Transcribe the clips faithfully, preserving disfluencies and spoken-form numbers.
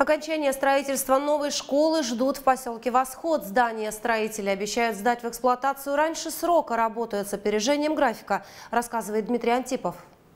Окончание строительства новой школы ждут в поселке Восход. Здание строители обещают сдать в эксплуатацию раньше срока. Работают с опережением графика, рассказывает Дмитрий Антипов.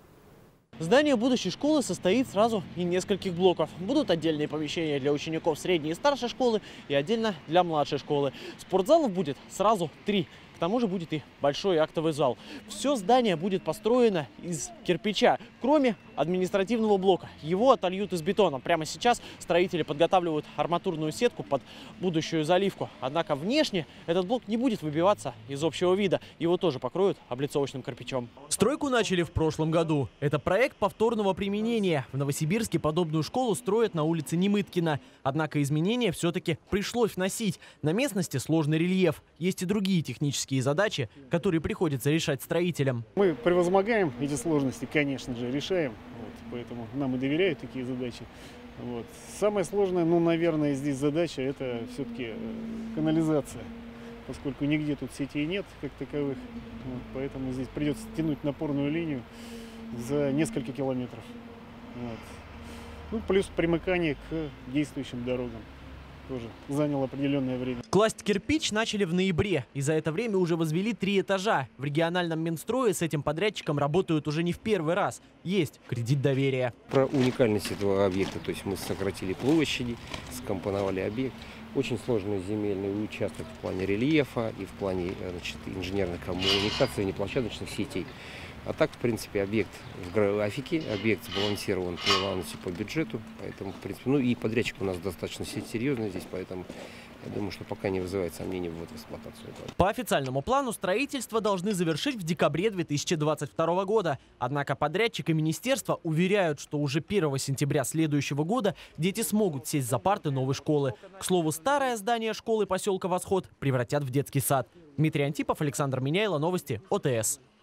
Здание будущей школы состоит сразу из нескольких блоков. Будут отдельные помещения для учеников средней и старшей школы и отдельно для младшей школы. Спортзалов будет сразу три. К тому же будет и большой актовый зал. Все здание будет построено из кирпича, кроме административного блока. Его отольют из бетона. Прямо сейчас строители подготавливают арматурную сетку под будущую заливку. Однако внешне этот блок не будет выбиваться из общего вида. Его тоже покроют облицовочным кирпичом. Стройку начали в прошлом году. Это проект повторного применения. В Новосибирске подобную школу строят на улице Немыткина. Однако изменения все-таки пришлось вносить. На местности сложный рельеф. Есть и другие технические задачи, которые приходится решать строителям. Мы превозмогаем эти сложности, конечно же, решаем. Вот, поэтому нам и доверяют такие задачи. Вот. Самое сложное, ну, наверное, здесь задача – это все-таки канализация. Поскольку нигде тут сетей нет, как таковых. Вот, поэтому здесь придется тянуть напорную линию за несколько километров. Вот. Ну, плюс примыкание к действующим дорогам. Тоже заняло определенное время. Класть кирпич начали в ноябре. И за это время уже возвели три этажа. В региональном Минстрое с этим подрядчиком работают уже не в первый раз. Есть кредит доверия. Про уникальность этого объекта, то есть мы сократили площади, скомпоновали объект. Очень сложный земельный участок в плане рельефа и в плане, значит, инженерной коммуникации, неплощадочных сетей. А так, в принципе, объект в графике, объект сбалансирован полностью по бюджету. Поэтому, в принципе, ну и подрядчик у нас достаточно серьезный здесь, поэтому я думаю, что пока не вызывает сомнений ввод в эксплуатацию. По официальному плану строительство должны завершить в декабре две тысячи двадцать второго года. Однако подрядчик и министерство уверяют, что уже первого сентября следующего года дети смогут сесть за парты новой школы. К слову, старое здание школы поселка Восход превратят в детский сад. Дмитрий Антипов, Александр Меняйло, новости ОТС.